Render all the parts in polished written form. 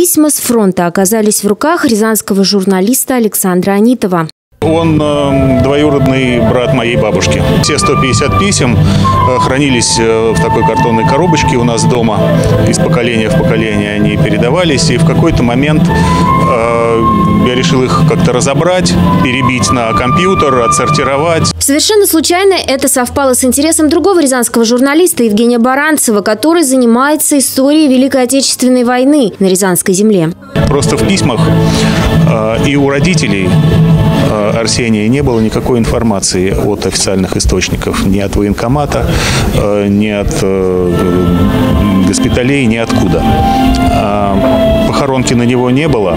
письма с фронта оказались в руках рязанского журналиста Александра Анитова. Он двоюродный брат моей бабушки. Все 150 писем хранились в такой картонной коробочке у нас дома. Из поколения в поколение они передавались. И в какой-то момент я решил их как-то разобрать, перебить на компьютер, отсортировать. Совершенно случайно это совпало с интересом другого рязанского журналиста Евгения Баранцева, который занимается историей Великой Отечественной войны на Рязанской земле. Просто в письмах и у родителей Арсения не было никакой информации от официальных источников. Ни от военкомата, ни от госпиталей, ни откуда. Похоронки на него не было.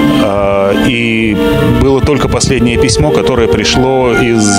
И было только последнее письмо, которое пришло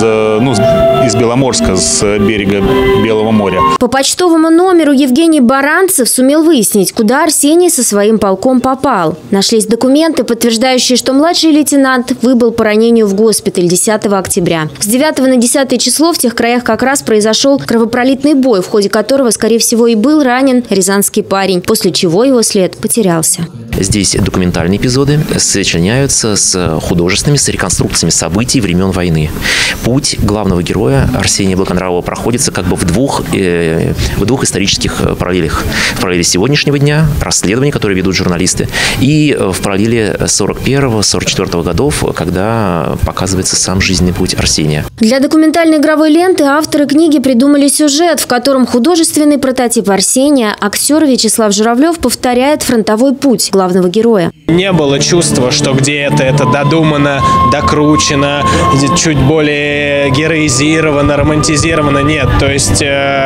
из Беломорска, с берега Белого моря. По почтовому номеру Евгений Баранцев сумел выяснить, куда Арсений со своим полком попал. Нашлись документы, подтверждающие, что младший лейтенант выбыл по ранению в госпиталь 10 октября. С 9 на 10 число в тех краях как раз произошел кровопролитный бой, в ходе которого, скорее всего, и был ранен рязанский парень, после чего его след потерялся. Здесь документальные эпизоды сочиняются с художественными, с реконструкциями событий времен войны. Путь главного героя Арсения Благонравова проходится как бы в двух исторических параллелях. В параллели сегодняшнего дня, расследования, которые ведут журналисты, и в параллели 41-44 годов, когда показывается сам жизненный путь Арсения. Для документальной игровой ленты авторы книги придумали сюжет, в котором художественный прототип Арсения, актер Вячеслав Журавлев, повторяет фронтовой путь главного героя. Не было чувства, что где-то это додумано, докручено, чуть более героизировано, романтизировано. Нет, то есть,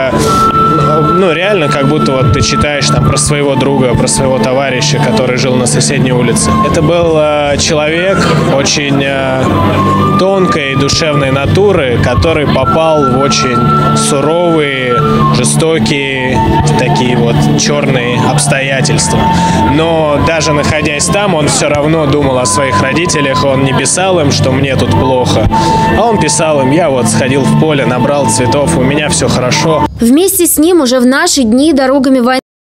реально, как будто вот ты читаешь там про своего друга, про своего товарища, который жил на соседней улице. Это был человек очень тонкой душевной натуры, который попал в очень суровые, жестокие, такие вот черные обстоятельства. Но даже находясь там, он все равно думал о своих родителях. Он не писал им, что мне тут плохо, а он писал им: я вот сходил в поле, набрал цветов, у меня все хорошо. Вместе с ним уже в наши дни дорогами войны